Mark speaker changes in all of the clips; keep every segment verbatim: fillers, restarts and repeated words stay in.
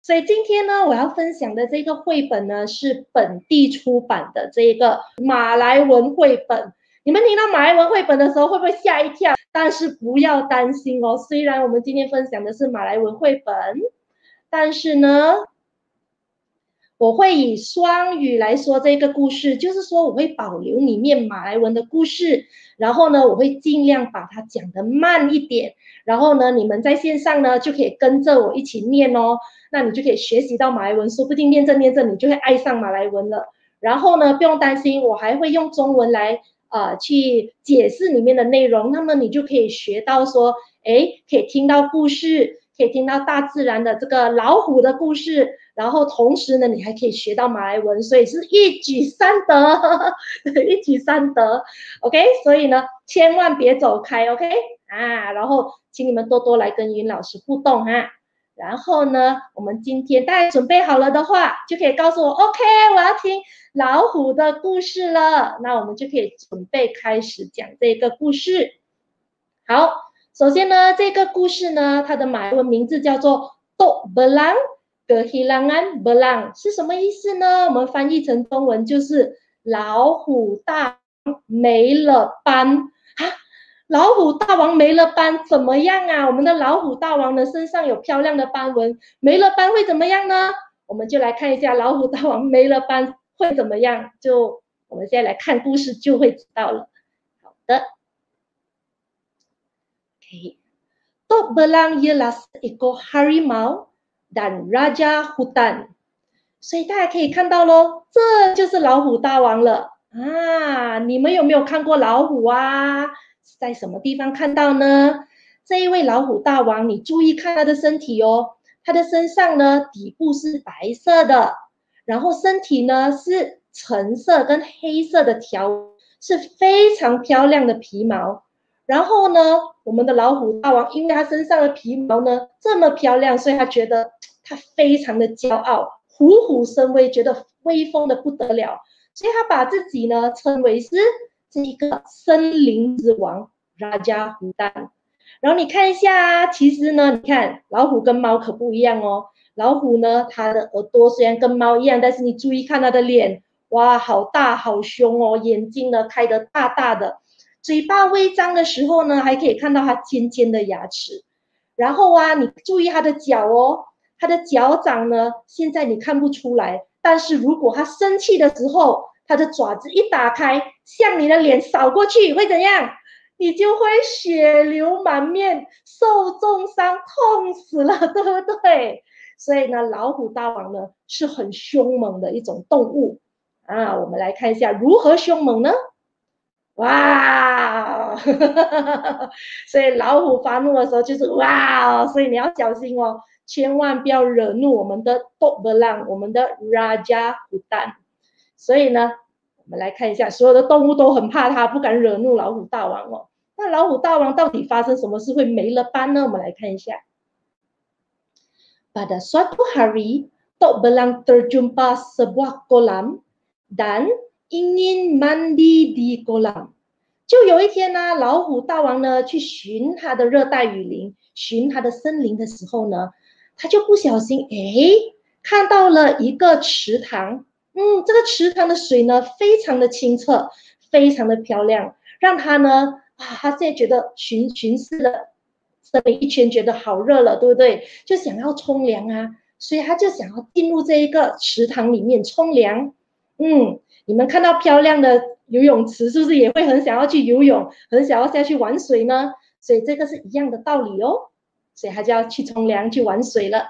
Speaker 1: 所以今天呢，我要分享的这个绘本呢，是本地出版的这个马来文绘本。你们听到马来文绘本的时候，会不会吓一跳？但是不要担心哦，虽然我们今天分享的是马来文绘本，但是呢，我会以双语来说这个故事，就是说我会保留里面马来文的故事，然后呢，我会尽量把它讲得慢一点，然后呢，你们在线上呢就可以跟着我一起念哦，那你就可以学习到马来文，说不定念着念着你就会爱上马来文了。然后呢，不用担心，我还会用中文来呃去解释里面的内容，那么你就可以学到说，诶，可以听到故事，可以听到大自然的这个老虎的故事。然后同时呢，你还可以学到马来文，所以是一举三得，呵呵一举三得 ，OK？ 所以呢，千万别走开 ，OK？ 啊，然后请你们多多来跟云老师互动哈。然后呢，我们今天大家准备好了的话，就可以告诉我 ，OK？ 我要听老虎的故事了。那我们就可以准备开始讲这个故事。好，首先呢，这个故事呢，它的马来文名字叫做 Tok Belang Kehilangan Belang 是什么意思呢？我们翻译成中文就是老虎大王没了斑啊！老虎大王没了斑怎么样啊？我们的老虎大王的身上有漂亮的斑纹，没了斑会怎么样呢？我们就来看一下老虎大王没了斑会怎么样。就我们现在来看故事就会知道了。好的 ，OK。Tok Belang ialah seekor harimau dan Raja Hutan， 所以大家可以看到咯，这就是老虎大王了啊！你们有没有看过老虎啊？在什么地方看到呢？这一位老虎大王，你注意看他的身体哦，他的身上呢底部是白色的，然后身体呢是橙色跟黑色的条，是非常漂亮的皮毛。然后呢，我们的老虎大王，因为他身上的皮毛呢这么漂亮，所以他觉得他非常的骄傲，虎虎生威，觉得威风的不得了，所以他把自己呢称为是这一个森林之王Raja Hutan。然后你看一下，其实呢，你看老虎跟猫可不一样哦。老虎呢，它的耳朵虽然跟猫一样，但是你注意看它的脸，哇，好大好凶哦，眼睛呢开得大大的。嘴巴微张的时候呢，还可以看到它尖尖的牙齿。然后啊，你注意它的脚哦，它的脚掌呢，现在你看不出来，但是如果它生气的时候，它的爪子一打开，向你的脸扫过去，会怎样？你就会血流满面，受重伤，痛死了，对不对？所以呢，老虎大王呢是很凶猛的一种动物啊。我们来看一下如何凶猛呢？哇，所以老虎发怒的时候就是哇，所以你要小心哦，千万不要惹怒我们的 Tok Belang， 我们的 Raja Hutan。所以呢，我们来看一下，所有的动物都很怕它，不敢惹怒老虎大王哦。那老虎大王到底发生什么事会没了斑呢？我们来看一下。Pada suatu hari, Tok Belang terjumpa sebuah kolam dan ingin mandi di kolam。就有一天呢，老虎大王呢去寻他的热带雨林，寻他的森林的时候呢，他就不小心诶看到了一个池塘。嗯，这个池塘的水呢非常的清澈，非常的漂亮，让他呢啊，他现在觉得巡巡视了森林一圈，觉得好热了，对不对？就想要冲凉啊，所以他就想要进入这一个池塘里面冲凉。嗯，你们看到漂亮的游泳池，是不是也会很想要去游泳，很想要下去玩水呢？所以这个是一样的道理哦。所以他就要去冲凉，去玩水了。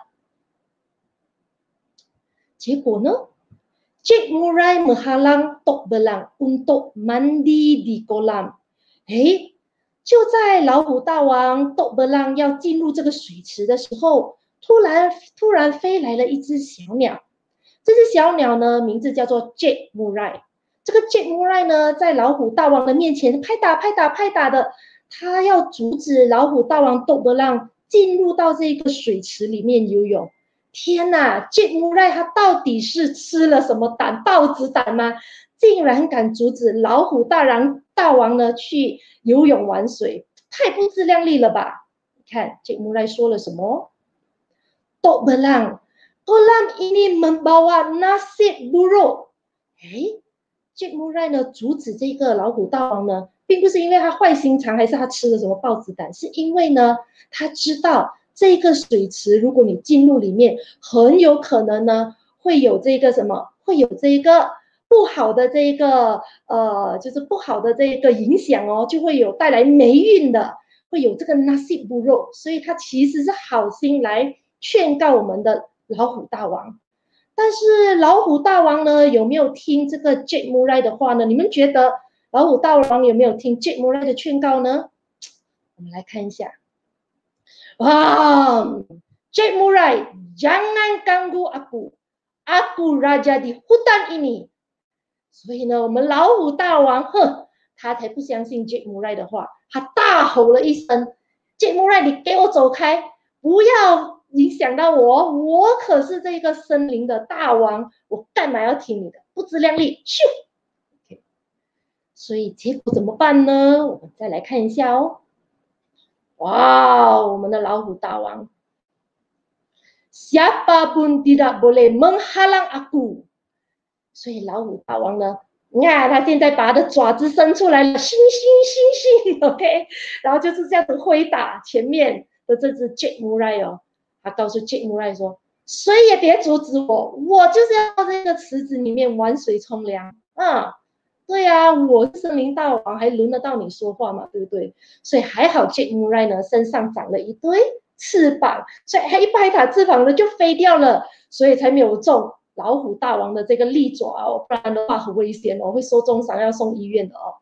Speaker 1: 结果呢 ，Cik Murai menghalang Tok Belang untuk mandi di kolam。诶，就在老虎大王 Tok Belang 要进入这个水池的时候，突然突然飞来了一只小鸟。这只小鸟呢，名字叫做 Cik Murai。这个 Cik Murai 呢，在老虎大王的面前拍打拍打拍打的，他要阻止老虎大王 Tok Belang 进入到这个水池里面游泳。天哪 ，Cik Murai 他到底是吃了什么胆，豹子胆吗？竟然敢阻止老虎大王大王呢去游泳玩水，太不自量力了吧？你看 Cik Murai 说了什么？Tok Belang Kolam ini membawa nasib buruk。哎，Jack Murray 呢阻止这个老虎大王呢，并不是因为他坏心肠，还是他吃了什么豹子胆，是因为呢他知道这个水池，如果你进入里面，很有可能呢会有这个什么，会有这个不好的这个呃，就是不好的这个影响哦，就会有带来霉运的，会有这个 nasib buruk， 所以他其实是好心来劝告我们的老虎大王。但是老虎大王呢，有没有听这个 Jack Murray 的话呢？你们觉得老虎大王有没有听 Jack Murray 的劝告呢？我们来看一下。哇 ，Jack Murray, jangan ganggu aku, aku raja di hutan ini。所以呢，我们老虎大王，哼，他才不相信 Jack Murray 的话，他大吼了一声 ：“Jack Murray， 你给我走开，不要影响到我，我可是这个森林的大王，我干嘛要听你的？不自量力！”咻 ，OK。所以结果怎么办呢？我们再来看一下哦。哇，我们的老虎大王 ，Siapapun tidak boleh menghalang aku。所以老虎大王呢，你看他现在把他的爪子伸出来了，星星星星 ，OK， 然后就是这样子挥打前面的这只 Jack Murray 哦，他告诉 Jack Murray 说，谁也别阻止我，我就是要到这个池子里面玩水冲凉啊。对啊，我是森林大王，还轮得到你说话嘛，对不对？所以还好 Jack Murray 呢身上长了一堆翅膀，所以他一拍打翅膀呢就飞掉了，所以才没有中老虎大王的这个利爪哦，不然的话很危险哦，会受重伤要送医院的哦。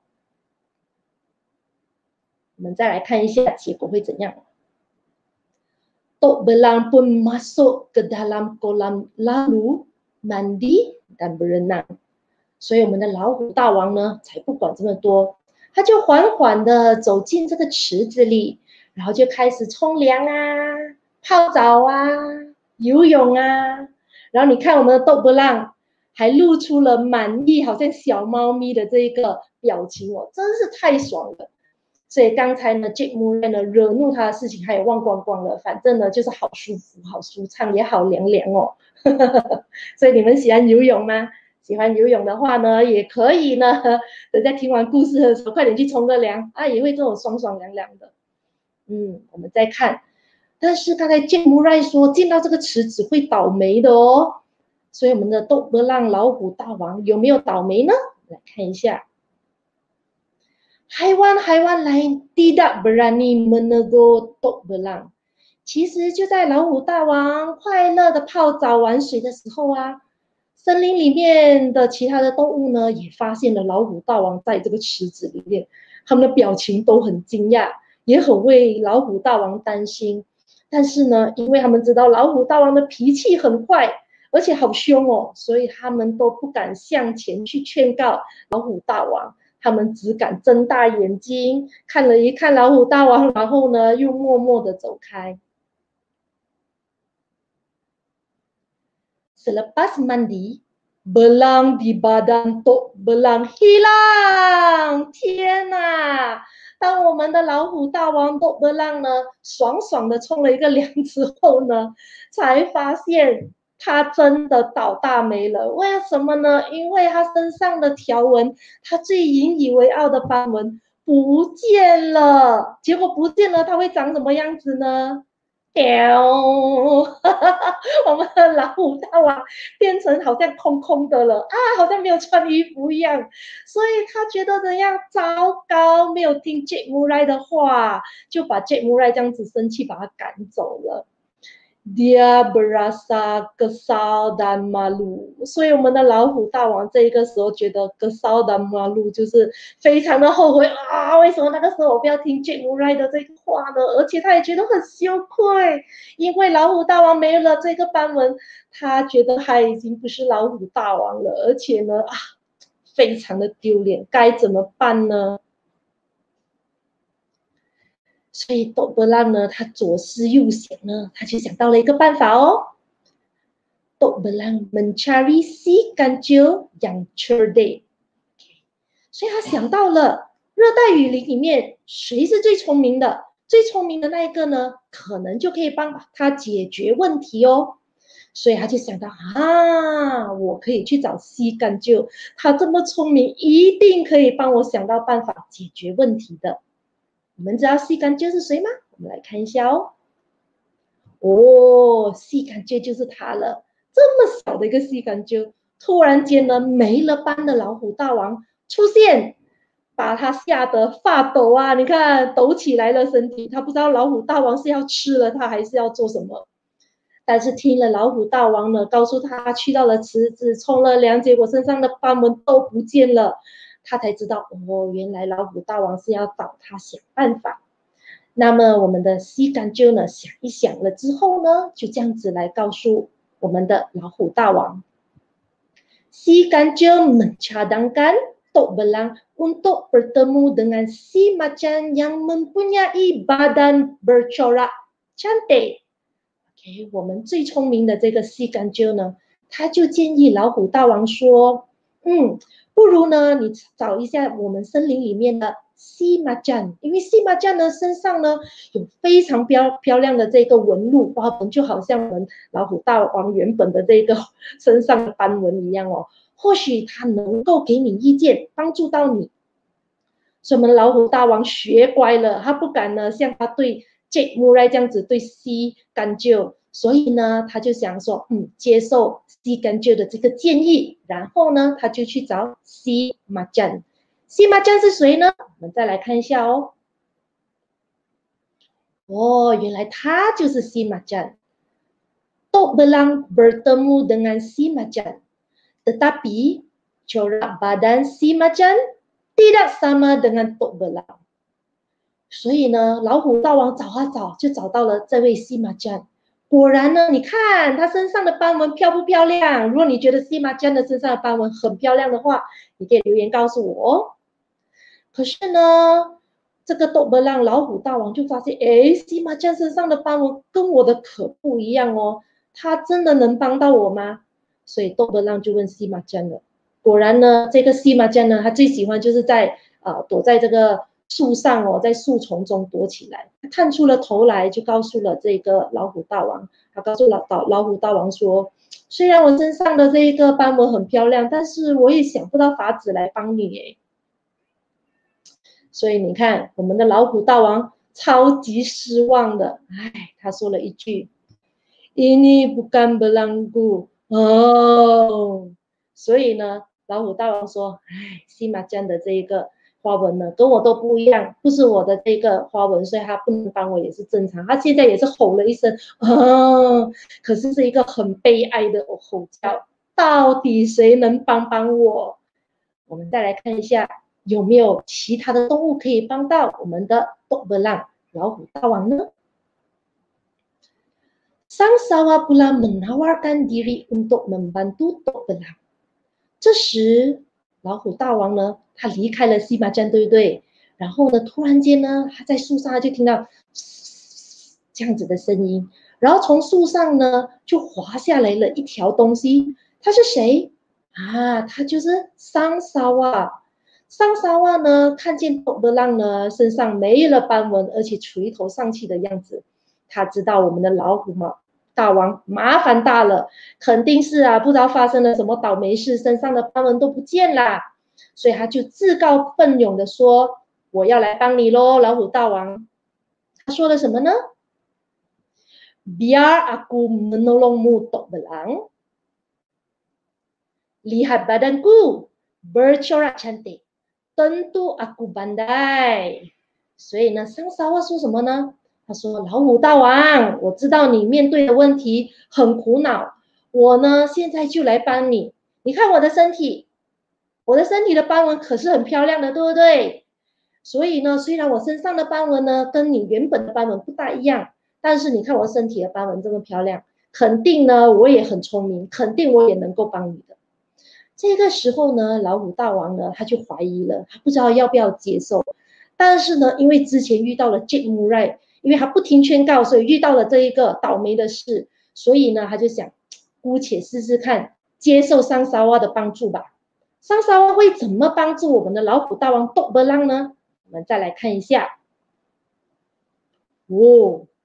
Speaker 1: 我们再来看一下结果会怎样。Tok Belang pun masuk ke dalam kolam lalu mandi dan berenang。所以我们的老虎大王呢，才不管这么多，他就缓缓的走进这个池子里，然后就开始冲凉啊、泡澡啊、游泳啊。然后你看我们的豆不浪还露出了满意，好像小猫咪的这一个表情哦，真是太爽了。所以刚才呢 Jack Murray 呢惹怒他的事情他也忘光光了，反正呢就是好舒服、好舒畅，也好凉凉哦。所以你们喜欢游泳吗？喜欢游泳的话呢，也可以呢。等下听完故事的时候，快点去冲个凉啊，也会这种爽爽凉凉的。嗯，我们再看。但是刚才 Jack Murray 说进到这个池子会倒霉的哦，所以我们的豆波浪老虎大王有没有倒霉呢？来看一下。Haiwan-haiwan lain tidak berani menegur Tok Belang。其实就在老虎大王快乐的泡澡玩水的时候啊，森林里面的其他的动物呢，也发现了老虎大王在这个池子里面，他们的表情都很惊讶，也很为老虎大王担心。但是呢，因为他们知道老虎大王的脾气很坏，而且好凶哦，所以他们都不敢向前去劝告老虎大王。他们只敢睁大眼睛看了一看老虎大王，然后呢，又默默的走开。Selepas mandi, belang di badan Tok Belang hilang。天哪！当我们的老虎大王 Tok Belang 呢，爽爽的冲了一个凉之后呢，才发现他真的倒大霉了。为什么呢？因为他身上的条纹，他最引以为傲的斑纹不见了。结果不见了，它会长什么样子呢？我们的老虎大王变成好像空空的了啊，好像没有穿衣服一样。所以他觉得怎样？糟糕，没有听 Jack Murray 的话，就把 Jack Murray 这样子生气把他赶走了。Dia berasa kesal dan malu。所以我们的老虎大王这一个时候觉得 kesal dan malu 就是非常的后悔啊！为什么那个时候我不要听 Jack Murray 的这个话呢？而且他也觉得很羞愧，因为老虎大王没了这个斑纹，他觉得他已经不是老虎大王了，而且呢啊，非常的丢脸，该怎么办呢？所以豆波浪呢，他左思右想呢，他就想到了一个办法哦。Tok Belang mencari si kancil yang cerdik。所以他想到了热带雨林里面谁是最聪明的，最聪明的那一个呢，可能就可以帮他解决问题哦。 所以他就想到啊，我可以去找西干舅，他这么聪明，一定可以帮我想到办法解决问题的。你们知道西干舅是谁吗？我们来看一下哦。哦，西干舅就是他了。这么小的一个西干舅，突然间呢，没了班的老虎大王出现，把他吓得发抖啊！你看，抖起来了身体，他不知道老虎大王是要吃了他，还是要做什么。但是听了老虎大王呢，告诉他去到了池子冲了凉，结果身上的斑纹都不见了，他才知道哦，原来老虎大王是要找他想办法。那么我们的西干舅呢，想一想了之后呢，就这样子来告诉我们的老虎大王。Si Kancil mencadangkan Tok Belang untuk bertemu dengan si macan yang mempunyai badan bercorak cantik. OK， 我们最聪明的这个西干舅呢，他就建议老虎大王说，嗯，不如呢，你找一下我们森林里面的西麻将，因为西麻将呢身上呢有非常漂漂亮的这个纹路花纹，就好像我们老虎大王原本的这个身上的斑纹一样哦。或许他能够给你意见，帮助到你。所以我们老虎大王学乖了，他不敢呢像他对 Jack Murray 这样子对西干舅，所以呢他就想说，嗯，接受西干舅的这个建议，然后呢他就去找西麻将。西麻将是谁呢？我们再来看一下哦。哦，原来他就是西麻将。Tok Belang bertemu dengan si macan, tetapi corak badan si macan tidak sama dengan Tok Belang。所以呢，老虎大王找啊找，就找到了这位西麻将。果然呢，你看他身上的斑纹漂不漂亮？如果你觉得西麻将的身上的斑纹很漂亮的话，你可以留言告诉我哦。可是呢，这个豆不让老虎大王就发现，哎，西麻将身上的斑纹跟我的可不一样哦，他真的能帮到我吗？所以豆不让就问西麻将了。果然呢，这个西麻将呢，他最喜欢就是在啊、呃、躲在这个树上哦，在树丛中躲起来。他探出了头来，就告诉了这个老虎大王，他告诉老老老虎大王说，虽然我身上的这一个斑纹很漂亮，但是我也想不到法子来帮你诶。所以你看，我们的老虎大王超级失望的，哎，他说了一句 "Ini bukan belanggu" 哦，所以呢，老虎大王说，哎，西马江的这一个花纹呢，跟我都不一样，不是我的这个花纹，所以他不能帮我也是正常。他现在也是吼了一声，哦，可是是一个很悲哀的吼叫，到底谁能帮帮我？我们再来看一下。有没有其他的动物可以帮到我们的Tok Belang老虎大王呢？ Sang Sawa pula menawarkan diri untuk membantu Tok Belang。这时，老虎大王呢，他离开了西麻将，对不对？然后呢，突然间呢，他在树上就听到这样子的声音，然后从树上呢就滑下来了一条东西。他是谁啊？他就是Sang Sawa。桑沙瓦呢，看见Tok Belang呢身上没了斑纹，而且垂头丧气的样子，他知道我们的老虎嘛大王麻烦大了，肯定是啊，不知道发生了什么倒霉事，身上的斑纹都不见啦，所以他就自告奋勇的说：“我要来帮你喽，老虎大王。”他说了什么呢 ？Biar aku menolongmu Tok Belang. Lihat badanku bercorak cantik.Tentu aku pandai。所以呢，桑沙瓦说什么呢？他说：“老虎大王，我知道你面对的问题很苦恼，我呢现在就来帮你。你看我的身体，我的身体的斑纹可是很漂亮的，对不对？所以呢，虽然我身上的斑纹呢跟你原本的斑纹不大一样，但是你看我身体的斑纹这么漂亮，肯定呢我也很聪明，肯定我也能够帮你的。”这个时候呢，老虎大王呢，他就怀疑了，他不知道要不要接受。但是呢，因为之前遇到了 Jack Murray， 因为他不听劝告，所以遇到了这一个倒霉的事，所以呢，他就想姑且试试看，接受桑沙瓦的帮助吧。桑沙瓦会怎么帮助我们的老虎大王Tok Belang呢？我们再来看一下。哦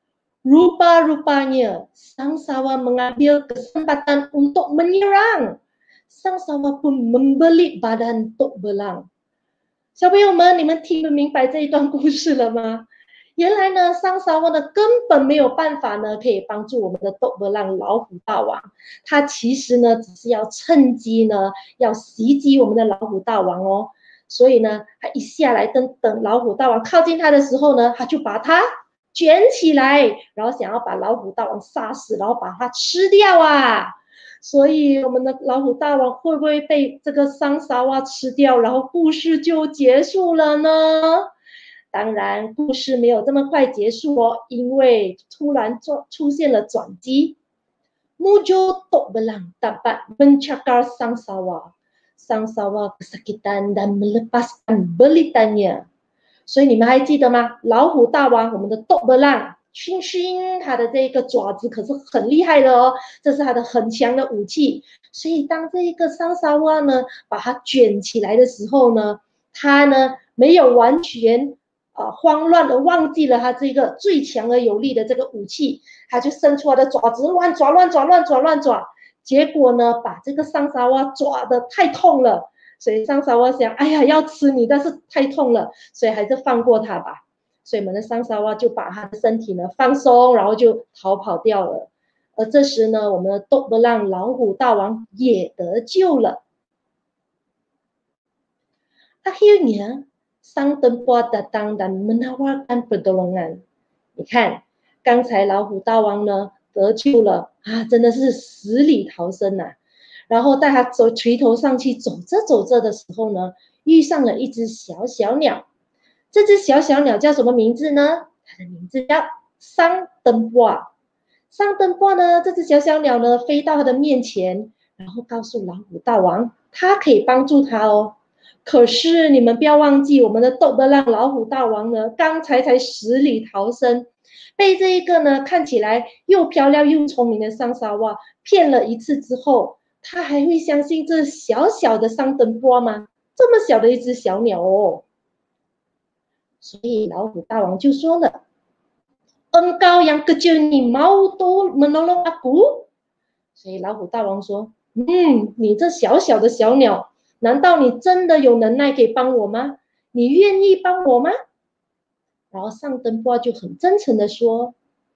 Speaker 1: Rupa-rupanya sang sawa mengambil kesempatan untuk menyerang. Sang sawa pun membelit badan Tok Belang。小朋友们，你们听得明白这一段故事了吗？原来呢，桑沙翁呢根本没有办法呢，可以帮助我们的豆伯浪老虎大王。他其实呢，只是要趁机呢，要袭击我们的老虎大王哦。所以呢，他一下来跟等老虎大王靠近他的时候呢，他就把他卷起来，然后想要把老虎大王杀死，然后把它吃掉啊。所以我们的老虎大王会不会被这个桑沙蛙吃掉，然后故事就结束了呢？当然，故事没有这么快结束哦，因为突然出现了转机。Muncul Tok Belang dapat mencakar sang sawa. Sang sawa kesakitan dan melepaskan belitannya. 所以你们还记得吗？老虎大王，我们的 Tok Belang， 熏熏他的这个爪子可是很厉害的哦，这是他的很强的武器。所以当这个桑沙蛙呢把它卷起来的时候呢，他呢没有完全。啊，慌乱的忘记了他这个最强而有力的这个武器，他就伸出他的爪子乱爪乱爪乱爪乱爪，结果呢，把这个桑沙蛙抓得太痛了，所以桑沙蛙想，哎呀，要吃你，但是太痛了，所以还是放过他吧。所以我们的桑沙蛙就把他的身体呢放松，然后就逃跑掉了。而这时呢，我们的豆不浪老虎大王也得救了。Akhirnya sang tempoa datang dan menawarkan pertolongan。你看，刚才老虎大王呢得救了啊，真的是死里逃生呐、啊。然后在他走垂头丧气走着走着的时候呢，遇上了一只小小鸟。这只小小鸟叫什么名字呢？它的名字叫桑登波。桑登波呢，这只小小鸟呢飞到他的面前，然后告诉老虎大王，它可以帮助他哦。可是你们不要忘记，我们的豆不浪老虎大王呢，刚才才死里逃生，被这一个呢看起来又漂亮又聪明的桑沙蛙骗了一次之后，他还会相信这小小的桑登波吗？这么小的一只小鸟哦。所以老虎大王就说了 ，Engkau yang kecil ni mau tu menolong aku？ 所以老虎大王说，嗯，你这小小的小鸟。难道你真的有能耐可以帮我吗？你愿意帮我吗？然后上灯波就很真诚的说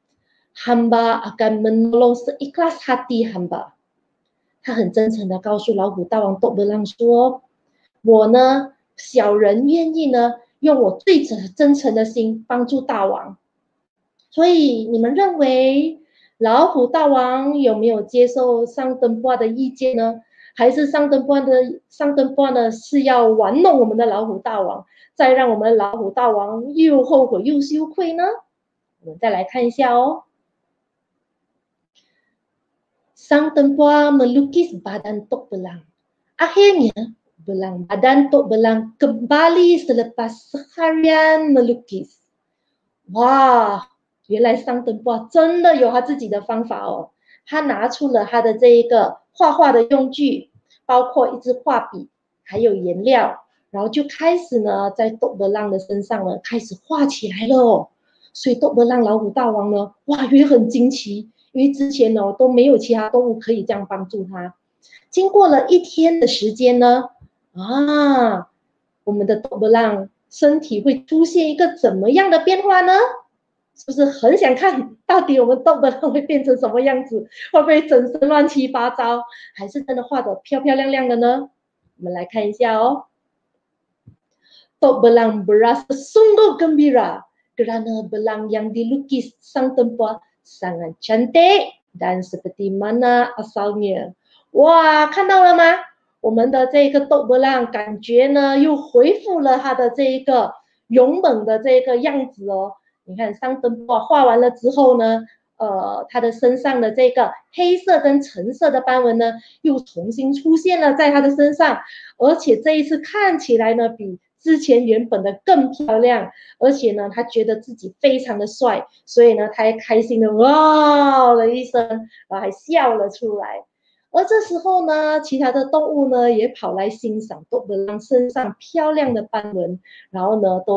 Speaker 1: ，Hamba akan menolong seikhlas hati hamba。他很真诚的告诉老虎大王豆德浪说，我呢，小人愿意呢，用我最真诚的心帮助大王。所以你们认为老虎大王有没有接受上灯波的意见呢？还是上灯波的上灯波呢是要玩弄我们的老虎大王，再让我们的老虎大王又后悔又羞愧呢？我们再来看一下哦。Sang tempoa melukis badan Tok Belang. Akhirnya belang badan Tok Belang kembali selepas seharian melukis. 哇，原来桑灯波真的有他自己的方法哦。他拿出了他的这一个画画的用具，包括一支画笔，还有颜料，然后就开始呢，在豆伯浪的身上呢，开始画起来了哦。所以豆伯浪老虎大王呢，哇，也很惊奇，因为之前呢都没有其他动物可以这样帮助他。经过了一天的时间呢，啊，我们的豆伯浪身体会出现一个怎么样的变化呢？是不是很想看到底我们豆伯浪会变成什么样子？会不会整身乱七八糟，还是真的画得漂漂亮亮的呢？我们来看一下哦。Tok Belang berasa sungguh gembira kerana belang yang dilukis sang tempoa sangat cantik dan seperti mana asalnya。哇，看到了吗？我们的这个豆伯浪感觉呢又恢复了他的这一个勇猛的这个样子哦。你看上灯波画完了之后呢，呃，他的身上的这个黑色跟橙色的斑纹呢，又重新出现了在他的身上，而且这一次看起来呢，比之前原本的更漂亮，而且呢，他觉得自己非常的帅，所以呢，他还开心的哇了一声，然后还笑了出来。而这时候呢，其他的动物呢也跑来欣赏豆伯浪身上漂亮的斑纹，然后呢都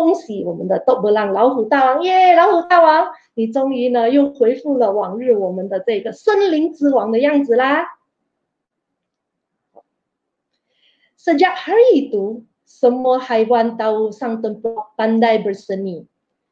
Speaker 1: 恭喜我们的豆伯浪老虎大王耶！老虎大王，你终于呢又恢复了往日我们的这个森林之王的样子啦。Sejak hari itu, semua haiwan tahu sang tempur pandai berseni.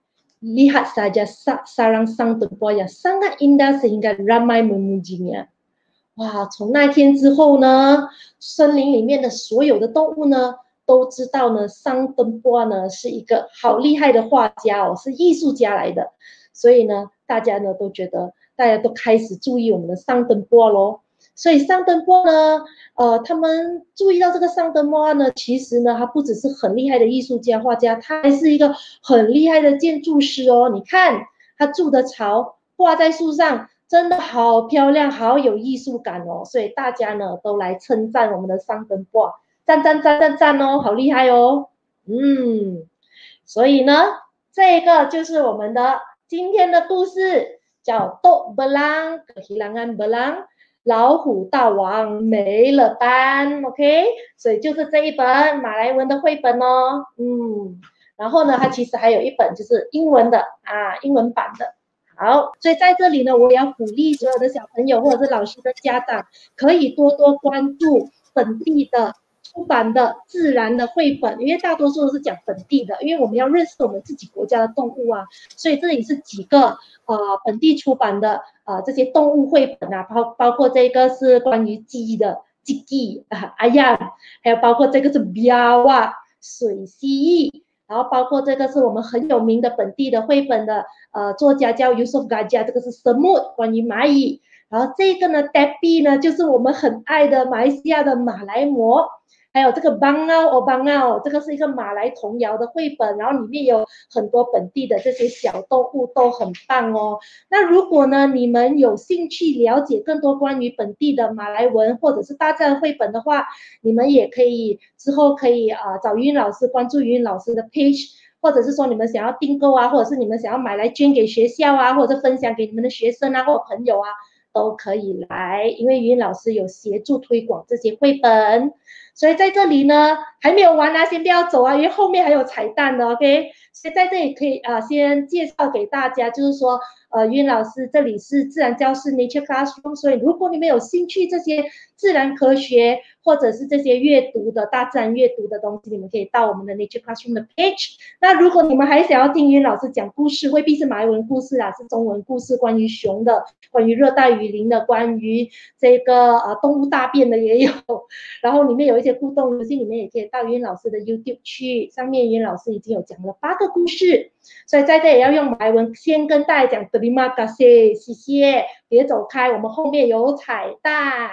Speaker 1: Lihat saja sarang sang tempur yang sangat indah sehingga ramai memujinya. 哇，从那天之后呢，森林里面的所有的动物呢，都知道呢，桑登波呢是一个好厉害的画家哦，是艺术家来的，所以呢，大家呢都觉得，大家都开始注意我们的桑登波咯。所以桑登波呢，呃，他们注意到这个桑登波呢，其实呢，他不只是很厉害的艺术家、画家，他还是一个很厉害的建筑师哦。你看他筑的巢挂在树上。真的好漂亮，好有艺术感哦，所以大家呢都来称赞我们的桑登波，赞赞赞赞赞哦，好厉害哦，嗯，所以呢，这个就是我们的今天的故事，叫豆布朗kehilangan belang，老虎大王没了斑 ，OK， 所以就是这一本马来文的绘本哦，嗯，然后呢，它其实还有一本就是英文的啊，英文版的。好，所以在这里呢，我也要鼓励所有的小朋友或者是老师的家长，可以多多关注本地的出版的自然的绘本，因为大多数都是讲本地的，因为我们要认识我们自己国家的动物啊，所以这里是几个呃本地出版的呃这些动物绘本啊，包包括这个是关于鸡的鸡鸡啊，哎呀，还有包括这个是标啊，水蜥蜴。然后包括这个是我们很有名的本地的绘本的呃作家叫 Yusof Gajah， 这个是 Semut 关于蚂蚁，然后这个呢 Debbie 呢就是我们很爱的马来西亚的马来貘，还有这个 Bangau o Bangau， 这个是一个马来童谣的绘本，然后里面有很多本地的这些小动物都很棒哦。那如果呢你们有兴趣了解更多关于本地的马来文或者是大自然绘本的话，你们也可以之后可以啊、呃、找云老师，关注云老师的 page， 或者是说你们想要订购啊，或者是你们想要买来捐给学校啊，或者是分享给你们的学生啊或朋友啊，都可以来，因为云老师有协助推广这些绘本。所以在这里呢还没有完啊，先不要走啊，因为后面还有彩蛋的 OK。 所以在这里可以啊、呃、先介绍给大家，就是说呃云老师这里是自然教室 Nature Classroom， 所以如果你们有兴趣这些自然科学或者是这些阅读的大自然阅读的东西，你们可以到我们的 Nature Classroom 的 page。 那如果你们还想要听云老师讲故事，未必是马来文故事啊，是中文故事，关于熊的，关于热带雨林的，关于这个呃动物大便的也有，然后里面有一些互动游戏，里面也可以到云老师的 YouTube 去，上面云老师已经有讲了八个故事，所以在这也要用马来文先跟大家讲 Terima kasih， 谢谢，别走开，我们后面有彩蛋。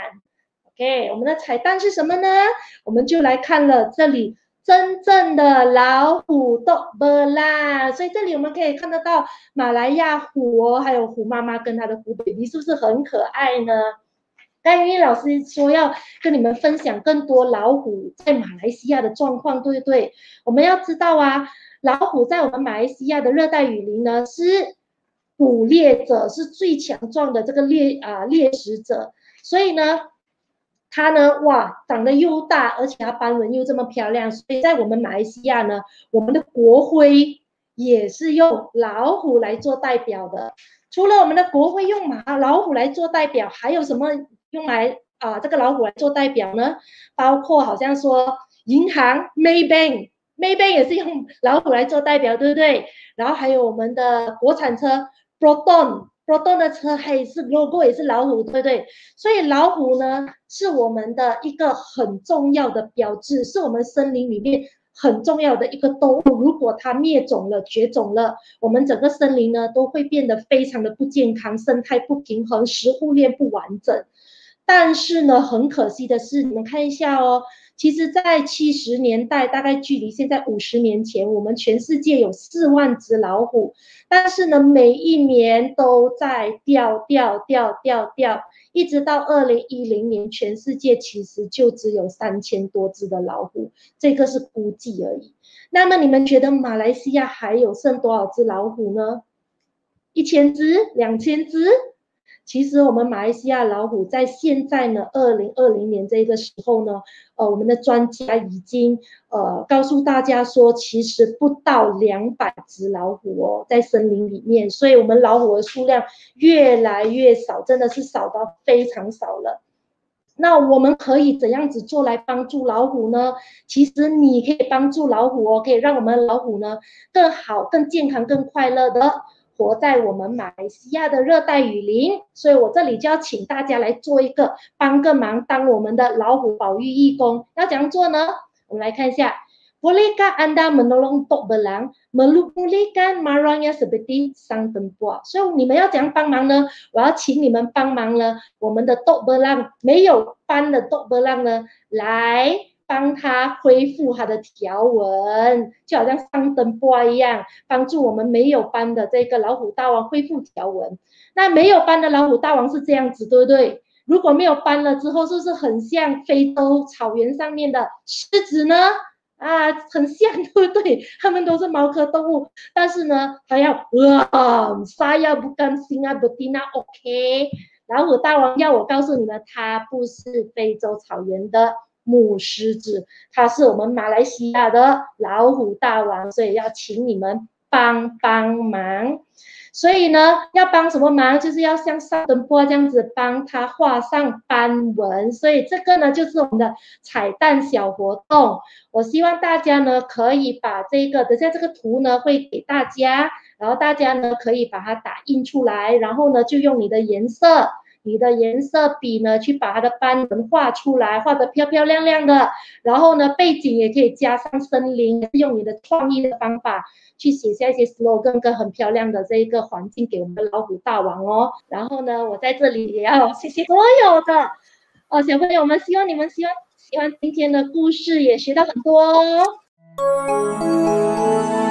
Speaker 1: OK， 我们的彩蛋是什么呢？我们就来看了这里真正的老虎豆伯啦，所以这里我们可以看得到马来亚虎哦，还有虎妈妈跟它的虎 baby 是不是很可爱呢？刚才老师说要跟你们分享更多老虎在马来西亚的状况，对不对？我们要知道啊，老虎在我们马来西亚的热带雨林呢是捕猎者，是最强壮的这个猎啊、呃、猎食者，所以呢它呢，哇，长得又大，而且它斑纹又这么漂亮，所以在我们马来西亚呢，我们的国徽也是用老虎来做代表的。除了我们的国徽用马老虎来做代表，还有什么用来啊、呃、这个老虎来做代表呢？包括好像说银行 Maybank，Maybank 也是用老虎来做代表，对不对？然后还有我们的国产车 Proton。Proton 的车还是 logo 也是老虎，对不对？所以老虎呢是我们的一个很重要的标志，是我们森林里面很重要的一个动物。如果它灭种了、绝种了，我们整个森林呢都会变得非常的不健康，生态不平衡，食物链不完整。但是呢，很可惜的是，你们看一下哦，其实在七十年代，大概距离现在五十年前，我们全世界有四万只老虎，但是呢，每一年都在掉掉掉掉掉，一直到二零一零年，全世界其实就只有三千多只的老虎，这个是估计而已。那么你们觉得马来西亚还有剩多少只老虎呢？一千只、两千只？ 其实我们马来西亚老虎在现在呢，二零二零年这个时候呢，呃，我们的专家已经呃告诉大家说，其实不到两百只老虎哦，在森林里面，所以我们老虎的数量越来越少，真的是少到非常少了。那我们可以怎样子做来帮助老虎呢？其实你可以帮助老虎哦，可以让我们老虎呢更好、更健康、更快乐的活在我们马来西亚的热带雨林。所以我这里就要请大家来做一个帮个忙，当我们的老虎保育义工。要怎样做呢？我们来看一下。Bolehkah Anda menolong tok belang memulihkan marangnya seperti sang tempua？ 所以你们要怎样帮忙呢？我要请你们帮忙呢，我们的 tok belang 没有斑的 tok belang 呢，来帮他恢复他的条纹，就好像sang tempua 一样，帮助我们没有斑的这个老虎大王恢复条纹。那没有斑的老虎大王是这样子，对不对？如果没有斑了之后，是不是很像非洲草原上面的狮子呢？啊，很像，对不对？它们都是猫科动物，但是呢，它要哇，saya bukan singa betina，OK？ 老虎大王要我告诉你们，它不是非洲草原的母狮子，它是我们马来西亚的老虎大王，所以要请你们帮帮忙。所以呢，要帮什么忙？就是要像上灯波这样子帮他画上斑纹。所以这个呢，就是我们的彩蛋小活动。我希望大家呢，可以把这个，等下这个图呢会给大家，然后大家呢可以把它打印出来，然后呢就用你的颜色。你的颜色笔呢，去把它的斑纹画出来，画得漂漂亮亮的。然后呢，背景也可以加上森林，用你的创意的方法去写下一些 slogan 跟很漂亮的这一个环境给我们的老虎大王哦。然后呢，我在这里也要谢谢所有的哦小朋友们，希望你们喜欢喜欢今天的故事，也学到很多哦。